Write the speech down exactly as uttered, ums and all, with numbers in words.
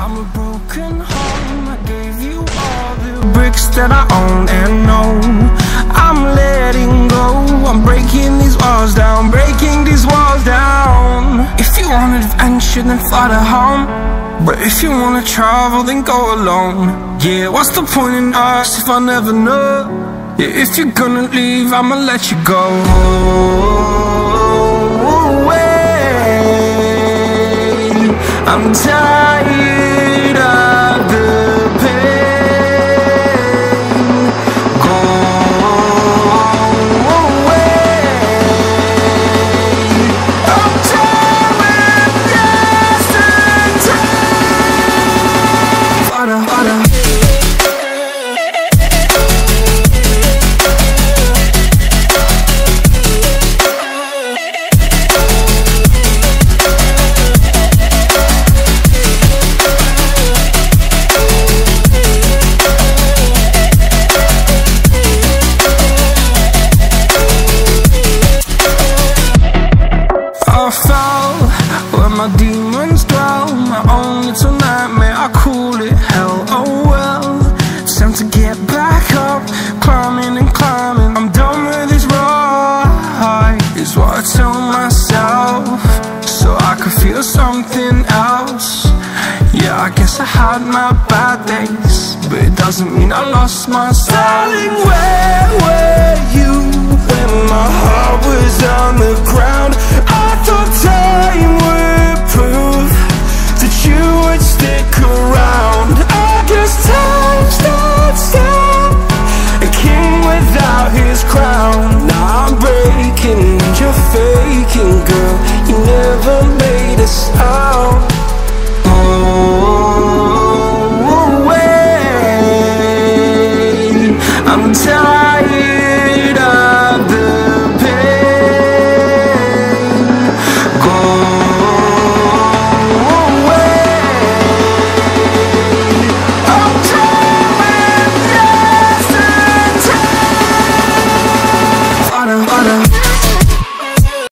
I'm a broken home. I gave you all the bricks that I own and know. I'm letting go. I'm breaking these walls down, breaking these walls down. If you want adventure, then fly to home. But if you wanna travel, then go alone. Yeah, what's the point in us if I never know? Yeah, if you're gonna leave, I'ma let you go. I'm tired of the pain. Go away. I'm tired of yesterday. Harder, harder. My demons dwell, my own little nightmare, I call it hell, oh well. It's time to get back up, climbing and climbing. I'm done with this ride, is what I tell myself, so I could feel something else. Yeah, I guess I had my bad days, but it doesn't mean I lost my style. Darling, where were you when my heart was on the ground? I thought time would